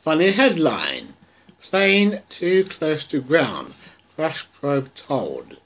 Funny headline. Plane too close to ground. Crash probe told.